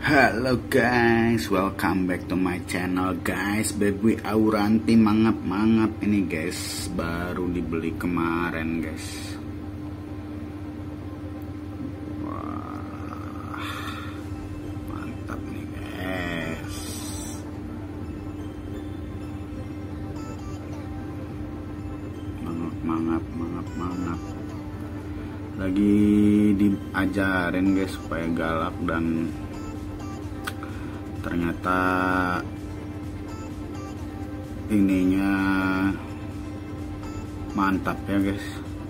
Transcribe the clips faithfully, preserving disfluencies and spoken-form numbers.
Halo guys, welcome back to my channel guys. Baby Auranti mangap-mangap ini guys, baru dibeli kemarin guys. Wah, mantap nih guys. Mangap-mangap, mangap-mangap. Lagi diajarin guys supaya galak, dan ternyata ininya mantap ya guys,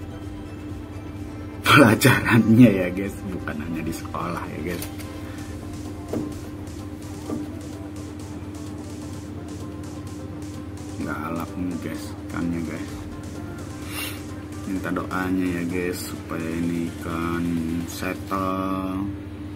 pelajarannya ya guys, bukan hanya di sekolah ya guys. Galak nih guys ikannya guys, minta doanya ya guys supaya ini ikan settle.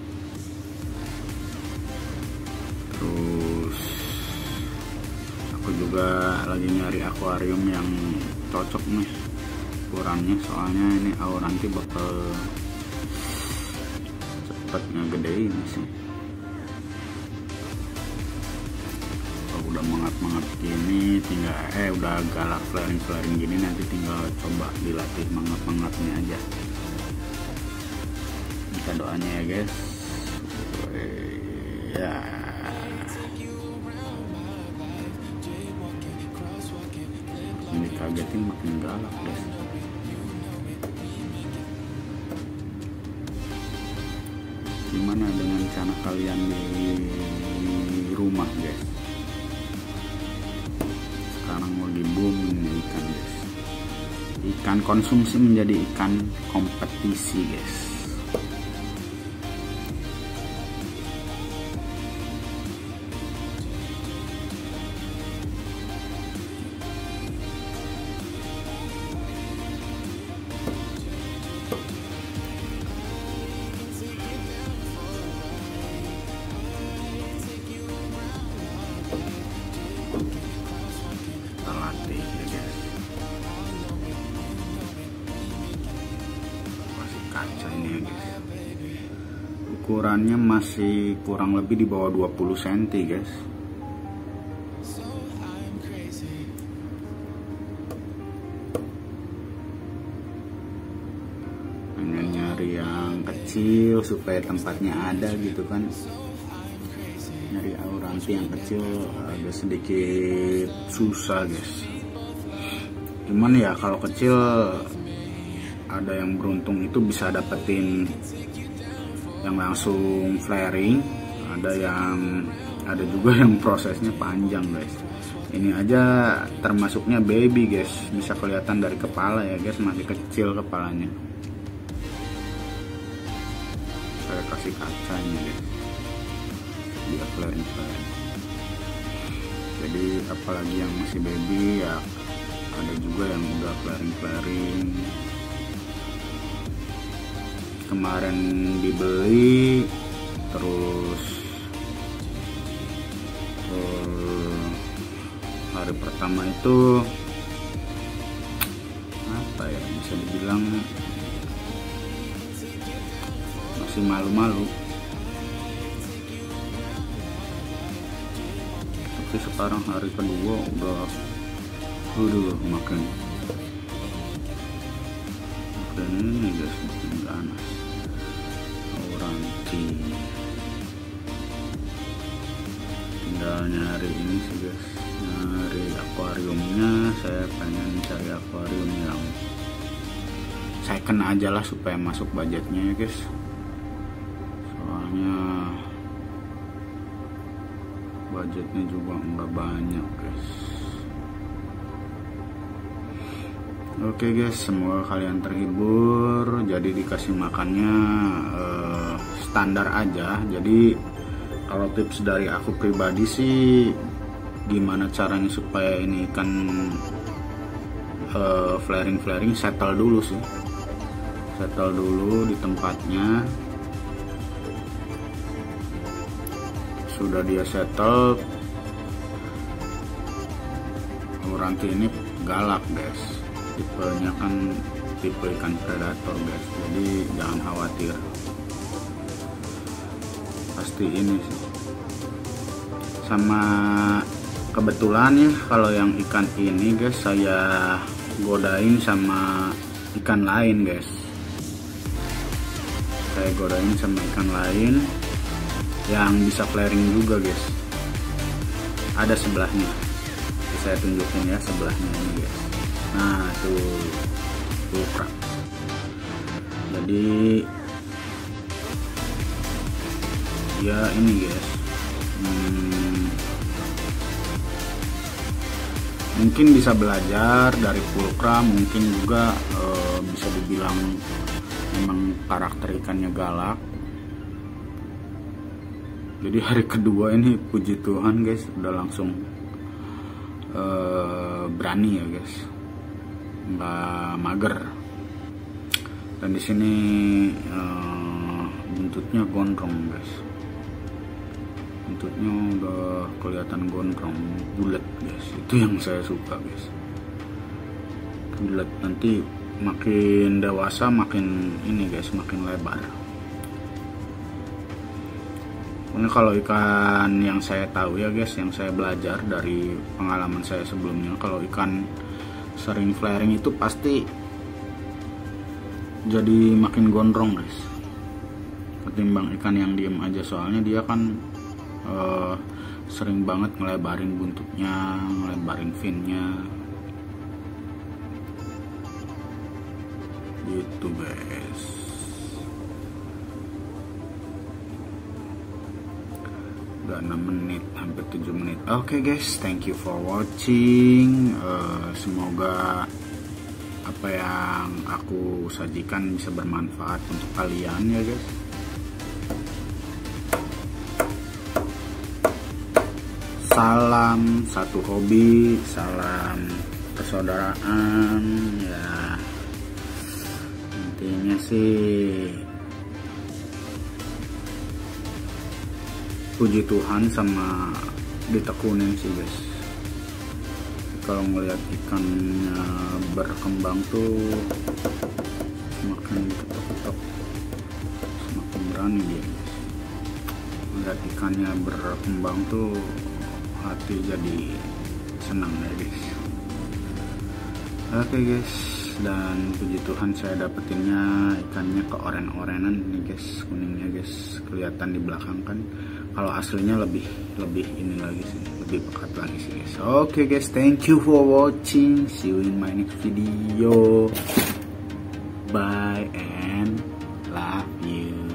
Terus aku juga lagi nyari akuarium yang cocok nih ukurannya, soalnya ini Auranti bakal cepet ngegedein sih. Kalau udah mangap-mangap gini tinggal eh udah galak flaring-flaring gini, nanti tinggal coba dilatih mangap-mangapnya aja. Minta doanya ya guys. Ya, ini kagetin makin galak guys. Gimana dengan cara kalian di rumah guys? Sekarang lagi booming ikan guys. Ikan konsumsi menjadi ikan kompetisi guys. Kaca ini ya guys, ukurannya masih kurang lebih di bawah dua puluh sentimeter guys. Pengen nyari yang kecil supaya tempatnya ada gitu kan. Nyari Auranti yang kecil agak sedikit susah guys. Cuman ya kalau kecil ada yang beruntung itu bisa dapetin yang langsung flaring, ada yang ada juga yang prosesnya panjang guys. Ini aja termasuknya baby guys, bisa kelihatan dari kepala ya guys, masih kecil kepalanya. Saya kasih kacanya guys biar flaring flaring. Jadi apalagi yang masih baby ya, ada juga yang udah flaring flaring. Kemarin dibeli, terus uh, hari pertama itu apa ya, bisa dibilang masih malu-malu, tapi sekarang hari kedua udah udah makin makin ini guys, makin ganas. Auranti tinggal nyari ini sih guys, nyari akuariumnya. Saya pengen cari akuarium yang second aja lah supaya masuk budgetnya ya guys, soalnya budgetnya juga nggak banyak guys. Oke guys, semoga kalian terhibur. Jadi dikasih makannya eh, standar aja. Jadi kalau tips dari aku pribadi sih, gimana caranya supaya ini ikan eh, flaring-flaring, settle dulu sih. Settle dulu di tempatnya. Sudah dia settle, Auranti ini galak guys. Tipenya kan tipe ikan predator guys, jadi jangan khawatir. pasti ini sih. Sama kebetulan ya kalau yang ikan ini guys saya godain sama ikan lain guys. Saya godain sama ikan lain yang bisa flaring juga guys. Ada sebelahnya. Saya tunjukin ya sebelahnya ini guys. Nah tuh pulkra. Jadi ya ini guys. Hmm, mungkin bisa belajar dari pulkra, mungkin juga e, bisa dibilang memang karakter ikannya galak. Jadi hari kedua ini puji Tuhan guys udah langsung e, berani ya guys, nggak mager. Dan di sini e, buntutnya gondrong guys. Buntutnya udah kelihatan gondrong, bulat guys. Itu yang saya suka guys, bulat. Nanti makin dewasa makin ini guys, makin lebar. Ini kalau ikan yang saya tahu ya guys, yang saya belajar dari pengalaman saya sebelumnya, kalau ikan sering flaring itu pasti jadi makin gondrong guys, ketimbang ikan yang diem aja. Soalnya dia kan Uh, sering banget ngelebarin buntutnya, ngelebarin finnya gitu guys. Udah enam menit, hampir tujuh menit. Oke okay guys, thank you for watching. uh, semoga apa yang aku sajikan bisa bermanfaat untuk kalian ya guys. Salam satu hobi, salam persaudaraan ya. Intinya sih puji Tuhan sama ditekunin sih guys. Kalau ngelihat ikannya berkembang tuh semakin diketok-ketok semakin berani dia guys. Melihat ikannya berkembang tuh hati jadi senang ya guys. Oke okay guys, dan puji Tuhan saya dapetinnya ikannya keoren-orenan nih guys, kuningnya guys, kelihatan di belakang kan. Kalau aslinya lebih lebih ini lagi sih, lebih pekat lagi sih guys. Oke okay guys, thank you for watching, see you in my next video, bye and love you.